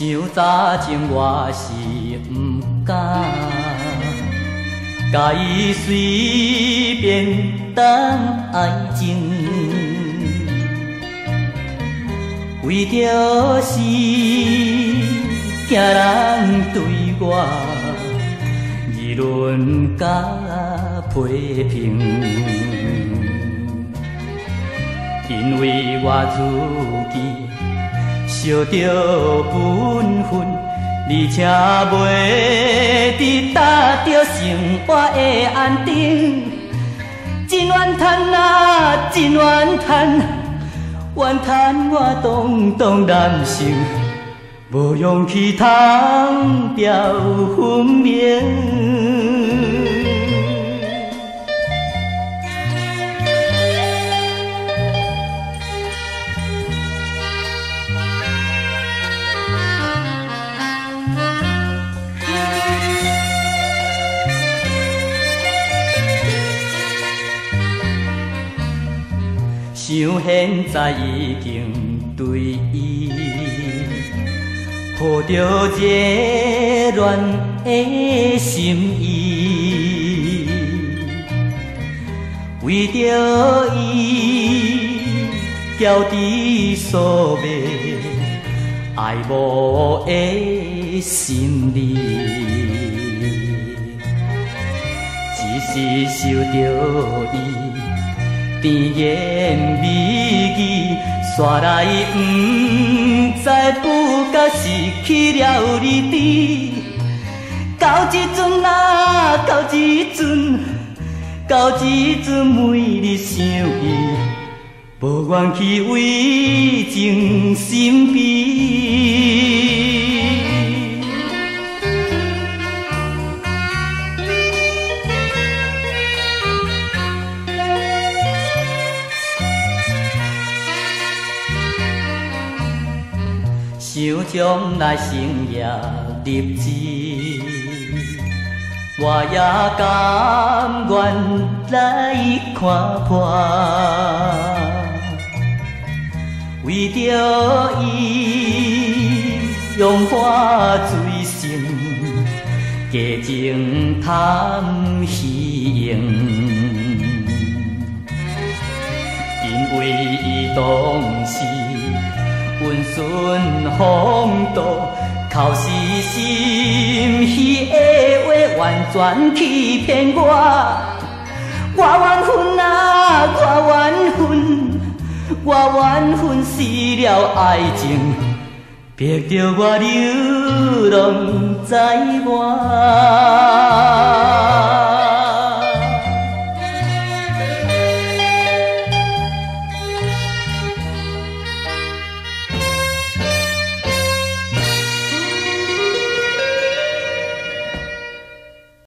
想早前我是不敢，甲伊随便当爱情，为着是惊人对我议论甲批评，因为我自己烧着本分，而且袂得达着生活的安定。真怨叹啊，真怨叹，怨叹我当当男性，无勇气通表分明。想现在已经对伊抱着热恋的心意，为着伊交织所谓爱慕的心理，只是想着伊甜言蜜语，煞来不知不觉失去了理智。到一阵啊，到一阵，到一阵，每日想伊，无愿去为情心悲。想将来生也立志，我也甘愿来看破，为着伊用我醉心，假情贪虚荣，因为伊当时温顺风度，靠是心虚的话完全欺骗我。我怨恨啊，我怨恨，我怨恨失了爱情，逼着我流浪在外。